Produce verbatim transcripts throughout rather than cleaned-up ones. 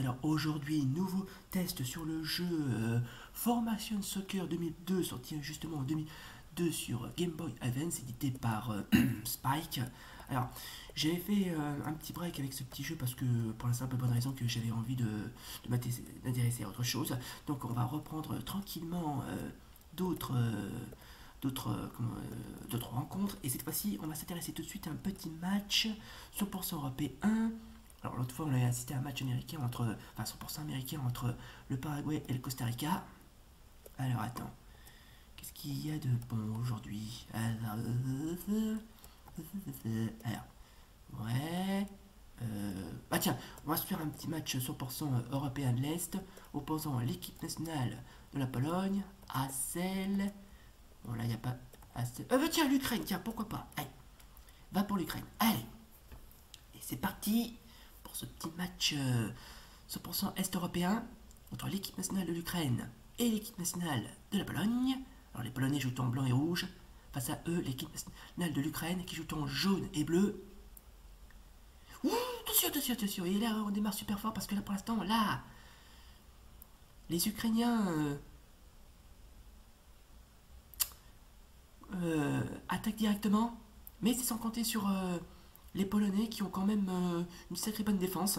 Alors aujourd'hui, nouveau test sur le jeu euh, Formation Soccer deux mille deux, sorti justement en deux mille deux sur Game Boy Advance, édité par euh, Spike. Alors, j'avais fait euh, un petit break avec ce petit jeu parce que, pour la simple bonne raison que j'avais envie de, de m'intéresser à autre chose. Donc on va reprendre tranquillement euh, d'autres... Euh, d'autres euh, euh, d'autres rencontres, et cette fois-ci on va s'intéresser tout de suite à un petit match cent pour cent européen. Alors l'autre fois on avait assisté à un match américain entre, enfin cent pour cent américain entre le Paraguay et le Costa Rica. Alors attends, qu'est-ce qu'il y a de bon aujourd'hui? Alors, alors, ouais, euh, bah tiens, on va se faire un petit match cent pour cent européen de l'Est, opposant l'équipe nationale de la Pologne à celle... Bon là il n'y a pas... Assez... Euh, bah tiens, l'Ukraine, tiens, pourquoi pas. Allez, va pour l'Ukraine. Allez. Et c'est parti pour ce petit match euh, cent pour cent est-européen entre l'équipe nationale de l'Ukraine et l'équipe nationale de la Pologne. Alors les Polonais jouent en blanc et rouge. Face à eux, l'équipe nationale de l'Ukraine qui joue en jaune et bleu. Ouh, attention, attention, attention. Et là, on démarre super fort parce que là, pour l'instant, là, les Ukrainiens... Euh, Euh, attaque directement, mais c'est sans compter sur euh, les Polonais qui ont quand même euh, une sacrée bonne défense.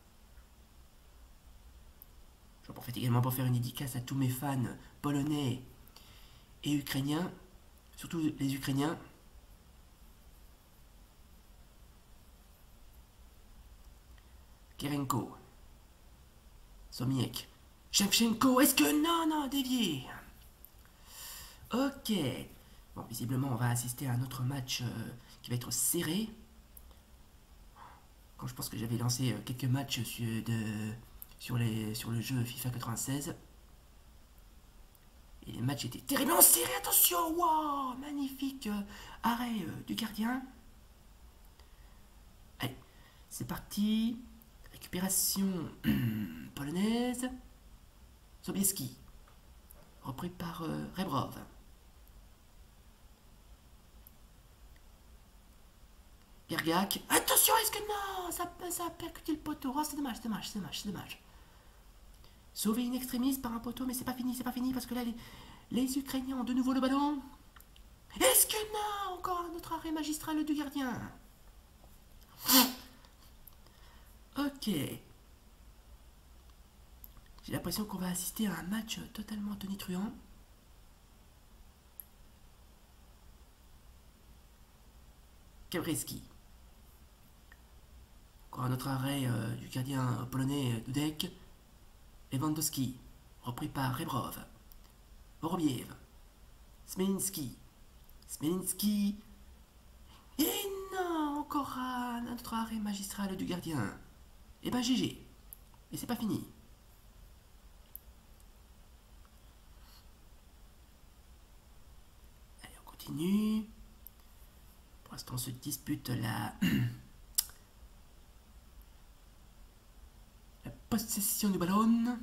J'en profite également pour faire une dédicace à tous mes fans polonais et ukrainiens, surtout les Ukrainiens. Kerenko, Somiek, Shevchenko, est-ce que non, non, dévié. Ok. Bon, visiblement, on va assister à un autre match euh, qui va être serré. Quand je pense que j'avais lancé euh, quelques matchs sur, de, sur, les, sur le jeu FIFA quatre-vingt-seize. Et les matchs étaient terriblement serrés. Attention, wow, magnifique euh, arrêt euh, du gardien. Allez, c'est parti. Récupération polonaise. Sobieski. Repris par euh, Rebrov. Gergak. Attention, est-ce que non, ça, ça a percuté le poteau. Oh, c'est dommage, c'est dommage, c'est dommage, c'est dommage. Sauvé in extremis par un poteau, mais c'est pas fini, c'est pas fini parce que là, les, les Ukrainiens ont de nouveau le ballon. Est-ce que non, encore un autre arrêt magistral du gardien. Ok. J'ai l'impression qu'on va assister à un match totalement tonitruant. Kabreski. Encore un autre arrêt euh, du gardien polonais Dudek. Lewandowski, repris par Rebrov. Vorobiev. Smelinski. Smelinski. Et non, encore un autre arrêt magistral du gardien. Et ben G G. Et c'est pas fini. Allez, on continue. Pour l'instant, on se dispute la... la possession du ballon.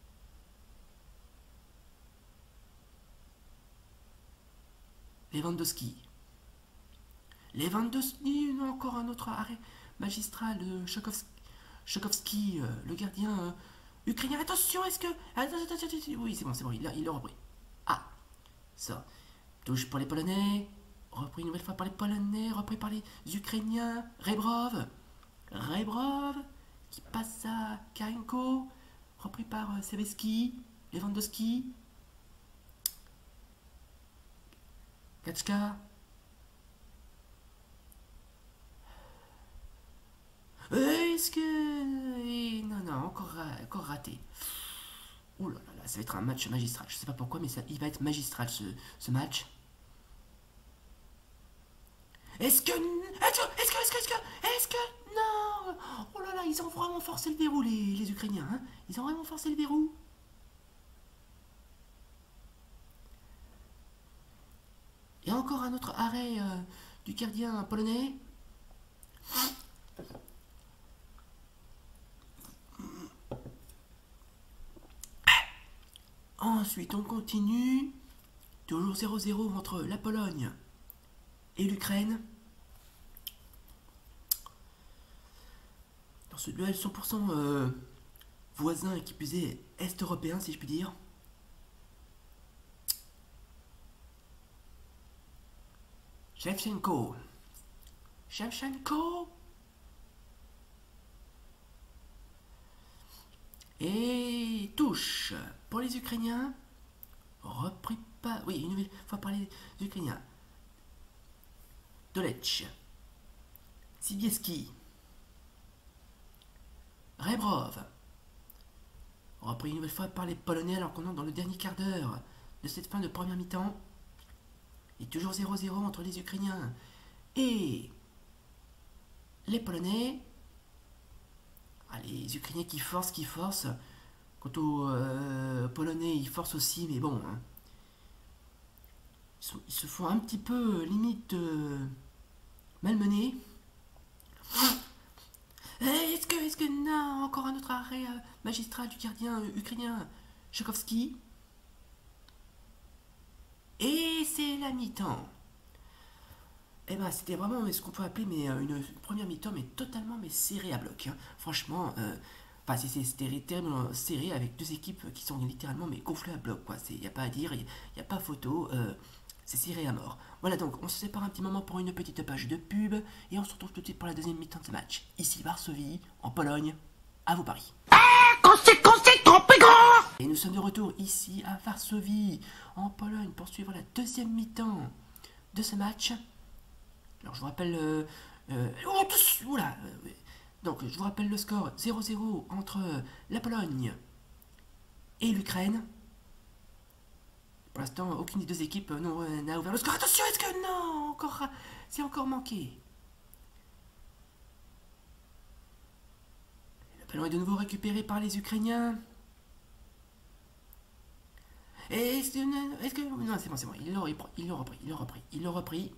Lewandowski. Lewandowski, non, encore un autre arrêt magistral de Chokovski, euh, le gardien euh, ukrainien. Attention, est-ce que... Attends, attends, attends, attends. Oui, c'est bon, c'est bon, il l'a il repris. Ah, ça. Touche pour les Polonais. Repris une nouvelle fois par les Polonais. Repris par les Ukrainiens. Rebrov. Rebrov. Qui passe à Karenko. Repris par euh, Seveski. Lewandowski. Kachka. Est-ce que... Non, non, encore, encore raté. Ouh là là, ça va être un match magistral. Je sais pas pourquoi, mais ça, il va être magistral ce, ce match. Est-ce que... Est-ce que... Est-ce que... Est-ce que... Est-ce que... Non. Oh là là, ils ont vraiment forcé le verrou, les, les Ukrainiens. Hein, ils ont vraiment forcé le verrou. Il y a encore un autre arrêt euh, du gardien polonais. Ensuite, on continue. Toujours zéro zéro entre la Pologne et l'Ukraine. Dans ce duel cent pour cent euh, voisin qui plus est est-européen, si je puis dire. Shevchenko. Shevchenko. Et touche pour les Ukrainiens. Repris pas. Oui, une nouvelle fois par les Ukrainiens. Dolech. Sibieski. Rebrov. Repris une nouvelle fois par les Polonais alors qu'on est dans le dernier quart d'heure de cette fin de première mi-temps. Et toujours zéro zéro entre les Ukrainiens et les Polonais. Ah, les Ukrainiens qui forcent, qui forcent. Quant aux euh, Polonais, ils forcent aussi, mais bon. Hein. Ils, sont, ils se font un petit peu, limite, euh, malmenés. Est-ce que, est-ce que, non, encore un autre arrêt euh, magistral du gardien euh, ukrainien Tchakovsky. Et c'est la mi-temps. Eh ben, c'était vraiment ce qu'on peut appeler mais, euh, une première mi-temps, mais totalement mais serrée à bloc. Hein. Franchement, euh, enfin, c'était terriblement serré avec deux équipes qui sont littéralement mais gonflées à bloc. Il n'y a pas à dire, il n'y a, a pas photo. Euh, c'est serré à mort. Voilà, donc on se sépare un petit moment pour une petite page de pub et on se retrouve tout de suite pour la deuxième mi-temps de ce match. Ici Varsovie, en Pologne, à vous Paris. Et nous sommes de retour ici à Varsovie, en Pologne, pour suivre la deuxième mi-temps de ce match. Alors je vous rappelle... Euh, euh, oula, euh, donc je vous rappelle le score zéro zéro entre la Pologne et l'Ukraine. Pour l'instant, aucune des deux équipes n'a ouvert le score. Attention, est-ce que non, encore, c'est encore manqué. Le ballon est de nouveau récupéré par les Ukrainiens. Est-ce que, est-ce que, non, c'est bon, c'est bon, il l'a repris, il l'a repris, il l'a repris, il l'a repris.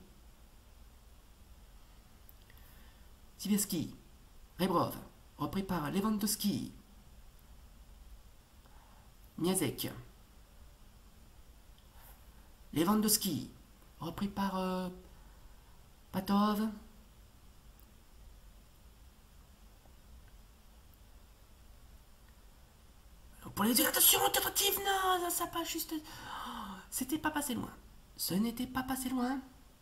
Sibieski, Rebrov, repris par Lewandowski. Niazek. Lewandowski, repris par euh, Patov. Pour les attention, tentative, non, ça pas juste. Oh, c'était pas passé loin. Ce n'était pas passé loin.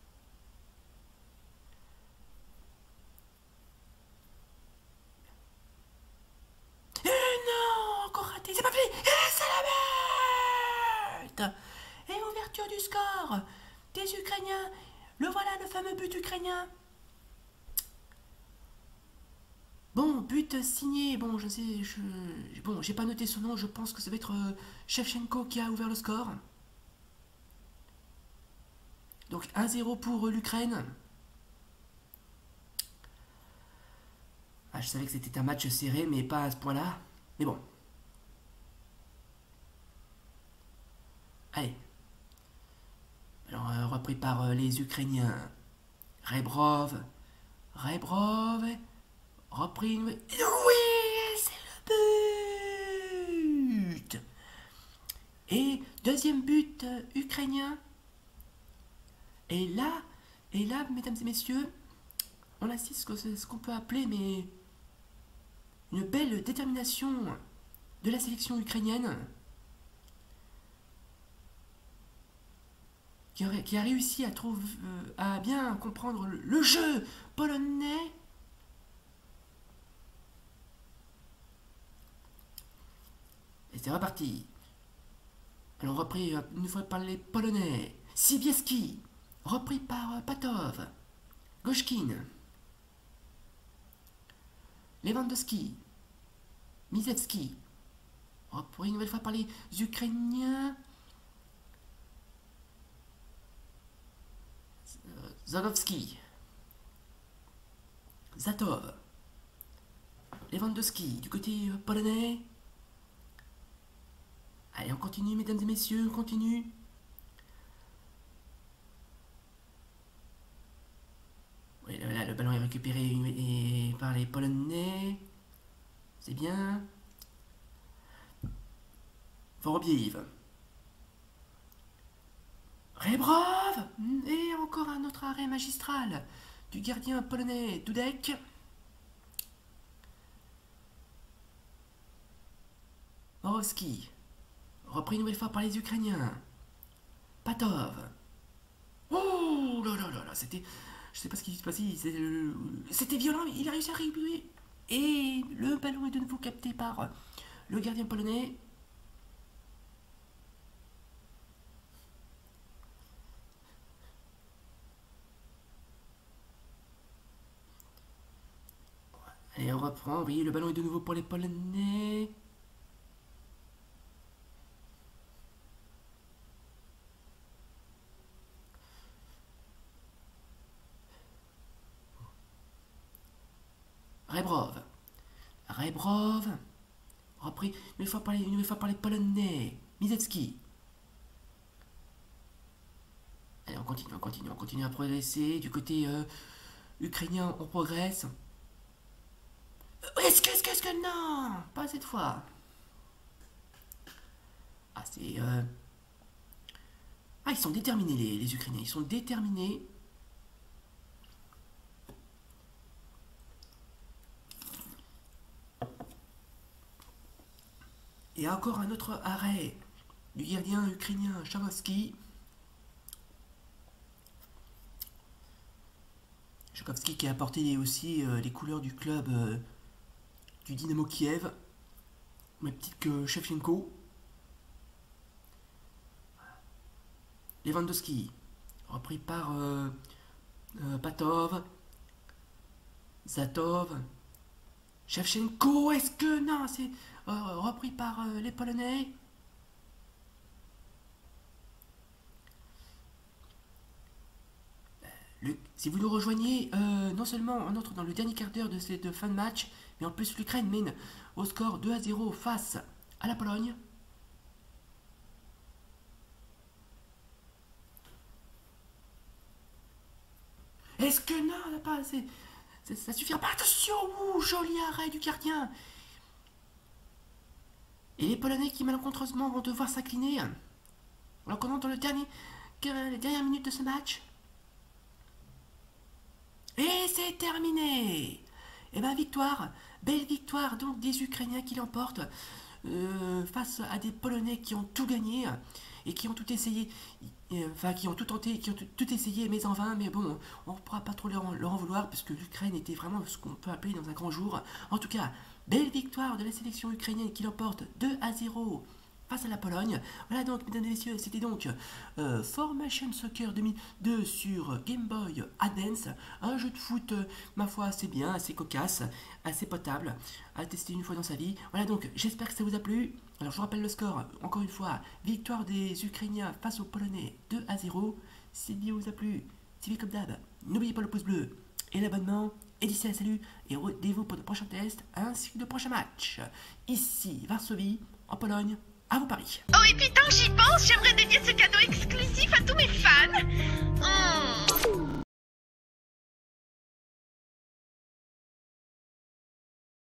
Et non, encore raté, c'est pas fini. Et c'est la but. Et ouverture du score des Ukrainiens. Le voilà, le fameux but ukrainien. Bon, but signé. Bon, je sais, je, bon, j'ai pas noté son nom. Je pense que ça va être euh, Shevchenko qui a ouvert le score. Donc un zéro pour euh, l'Ukraine. Ah, je savais que c'était un match serré, mais pas à ce point-là. Mais bon. Allez. Alors, euh, repris par euh, les Ukrainiens. Rebrov. Rebrov. Repris. Oui, c'est le but. Et deuxième but euh, ukrainien. Et là, et là, mesdames et messieurs, on assiste à ce qu'on peut appeler mais une belle détermination de la sélection ukrainienne qui a, qui a réussi à, trouver, euh, à bien comprendre le, le jeu polonais. Et c'est reparti. Alors repris une fois par les Polonais. Sibieski, repris par Patov. Goshkin. Lewandowski. Mizewski. Repris une nouvelle fois par les Ukrainiens. Zagowski. Zatov. Lewandowski du côté polonais. Allez, on continue, mesdames et messieurs, on continue. Oui, là, le ballon est récupéré par les Polonais. C'est bien. Vorobiev. Rebrov. Et encore un autre arrêt magistral du gardien polonais Dudek. Morovski. Repris une nouvelle fois par les Ukrainiens. Patov. Oh là là là là, c'était... Je sais pas ce qui se passait, c'était violent, mais il a réussi à récupérer. Et le ballon est de nouveau capté par le gardien polonais. Allez, on reprend, oui, le ballon est de nouveau pour les Polonais. Rebrov. Rebrov. Repris une nouvelle fois par les, une nouvelle fois par les Polonais. Mizewski. Allez, on continue, on continue, on continue à progresser. Du côté euh, ukrainien, on progresse. Est-ce que, est-ce que, est-ce que, non, pas cette fois. Ah, c'est... Euh... Ah, ils sont déterminés, les, les Ukrainiens, ils sont déterminés. Et encore un autre arrêt du gardien ukrainien Chavovski. Chavovski qui a porté aussi euh, les couleurs du club euh, du Dynamo Kiev, même titre que Shevchenko. Lewandowski, repris par euh, euh, Patov, Zatov, Shevchenko, est-ce que non, c'est euh, repris par euh, les Polonais. Le, si vous nous rejoignez, euh, non seulement on entre dans le dernier quart d'heure de cette fin de match, mais en plus l'Ukraine mène au score deux à zéro face à la Pologne. Est-ce que non, pas, c'est, c'est, ça suffira pas. Attention, ouh, joli arrêt du gardien. Et les Polonais qui malencontreusement vont devoir s'incliner. Alors qu'on entre dans le dernier, les dernières minutes de ce match. Et c'est terminé. Et bien victoire, belle victoire donc des Ukrainiens qui l'emportent euh, face à des Polonais qui ont tout gagné et qui ont tout essayé, euh, enfin qui ont tout tenté, qui ont tout, tout essayé mais en vain. Mais bon, on ne pourra pas trop leur en, leur en vouloir puisque l'Ukraine était vraiment ce qu'on peut appeler dans un grand jour. En tout cas, belle victoire de la sélection ukrainienne qui l'emporte deux à zéro face à la Pologne. Voilà donc, mesdames et messieurs, c'était donc euh, Formation Soccer deux mille deux sur Game Boy Advance. Un jeu de foot, euh, ma foi, assez bien, assez cocasse, assez potable, à tester une fois dans sa vie. Voilà donc, j'espère que ça vous a plu. Alors, je vous rappelle le score, encore une fois, victoire des Ukrainiens face aux Polonais deux à zéro. Si cette vidéo vous a plu, suivez comme d'hab, n'oubliez pas le pouce bleu et l'abonnement. Et d'ici là, salut, et rendez-vous pour de prochains tests ainsi que de prochains matchs. Ici, Varsovie, en Pologne. À vous Paris. Oh et puis tant que j'y pense, j'aimerais dédier ce